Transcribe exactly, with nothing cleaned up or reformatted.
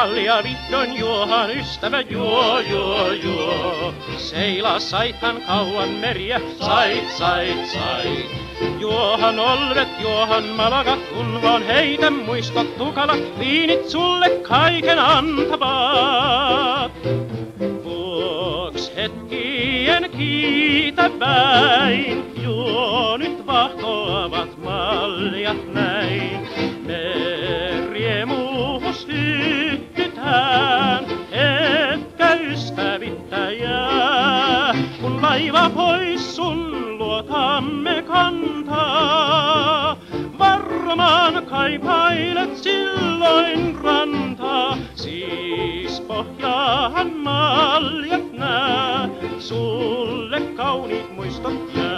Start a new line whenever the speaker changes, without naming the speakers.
mallia vihdoin juohan ystävä juo, juo, juo. Seilaa saithan kauan meriä, sait, sait, sait. Juohan olvet, juohan malagat, kun vaan heitä muistot tukalat, viinit sulle kaiken antavat. Vuoks hetkien kiitä väin, juo nyt vahtoavat maljat näin. Me riemuus yhdytään, etkä ystävittä jää, kun laiva pois sun luotamme kantaa. Varmaan kaipailet silloin rantaa, siis pohjaan maljat nää, sulle kauniit muistot jää.